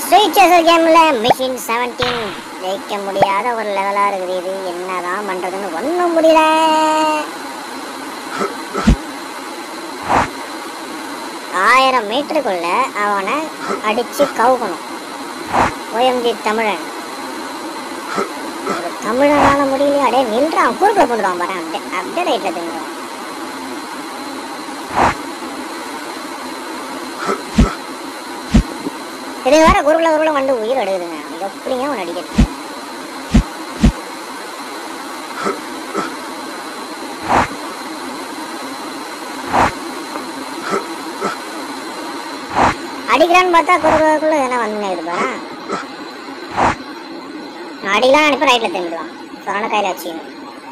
Street chaser கேம்ல machine 17 ஜெயிக்க முடியாத ஒரு லெவலா இருக்குது. இது என்னதான் பண்றதுன்னு ஒண்ணும் முடியல. ஆயிரம் மீட்டருக்குள்ள அவனை அடிச்சு கவுக்கணும். ஓஎம்ஜி தமிழன், தமிழனால முடியலையே. அடே நின்றான், குறுக்குல போட்டுருவான் பாரு. அப்படியே ரைட்ல திரும்புறான். இது வேற குறுக்குல வந்து உயிர் எடுக்குதுங்க. எப்படிங்க அவன் அடிக்கிறது? அடிக்கிறான்னு பார்த்தா குறுக்குள்ள எதனா வந்து பாரு. அடிக்கலாம் அனுப்பி ரைட்ல திரும்பிடுவான். சொன்ன கையில வச்சுக்கணும்.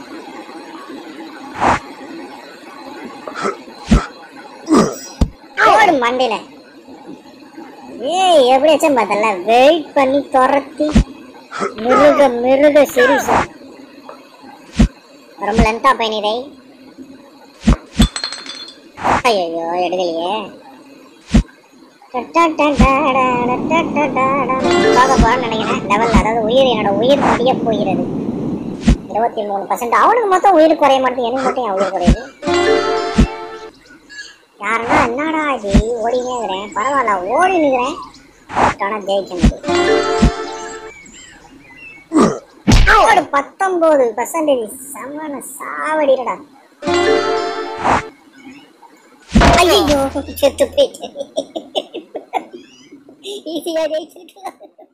மண்டையில ஏய் எப்படி வச்சேன் பார்த்தல. வெயிட் பண்ணி துரத்தி மிருக சீரியஸா ரொம்ப லென்த்தா பயணிதை. ஐயோ எடுக்கலையே. பார்க்க போறான்னு நினைக்கிறேன் லெவல். அதாவது உயிர், என்னோட உயிர் முடிய போகிறது. 23%. அவனுக்கு மொத்தம் உயிர் குறைய மாட்டேங்குது, எனக்கு மட்டும் என் உயிர் குறையுது. யாருன்னா என்னடா இது ஓடினே இருக்கிறேன். பரவாயில்ல ஓடி நிற்கிறேன். ஜெயிக்க முடியும். 19% சமன சாவடிடா. ஐயோ செத்து போயிட்டு ஈஸியா ஜெயிச்சிருக்கலாம்.